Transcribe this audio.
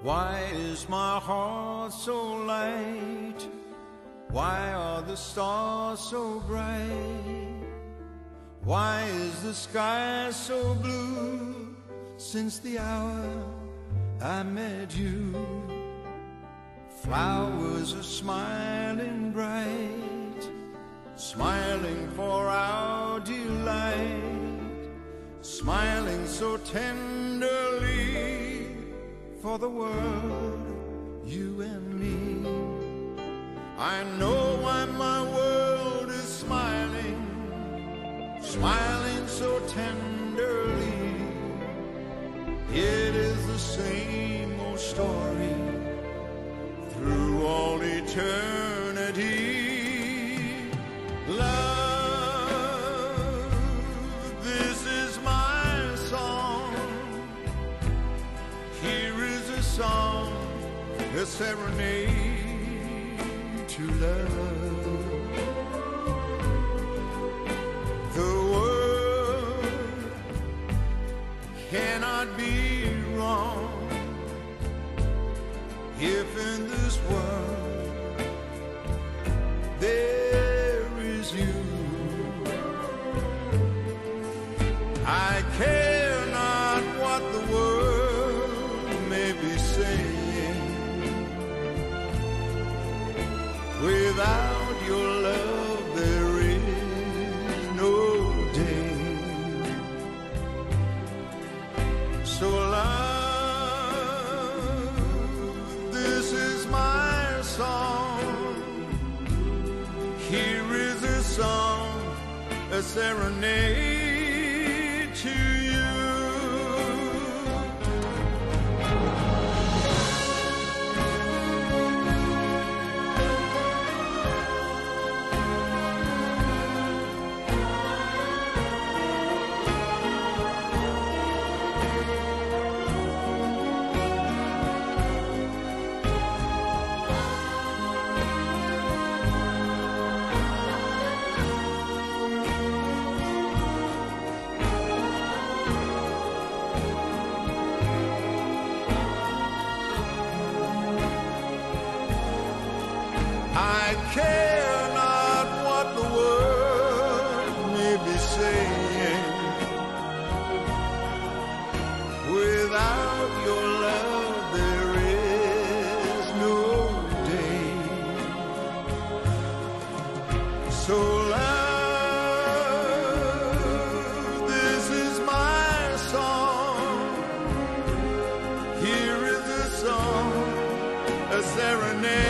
Why is my heart so light? Why are the stars so bright? Why is the sky so blue since the hour I met you? Flowers are smiling bright, smiling for our delight, smiling so tenderly for the world, you and me. I know why my world is smiling, smiling so tenderly. It is the same old story through all eternity. Love, this is my song. Here is a song, a serenade to love. The world cannot be wrong if in this world there is you. I care not what the world may be saying. Without your love there is no day. So love, this is my song. Here is a song, a serenade to you. I care not what the world may be saying. Without your love there is no day. So love, this is my song. Here is a song, a serenade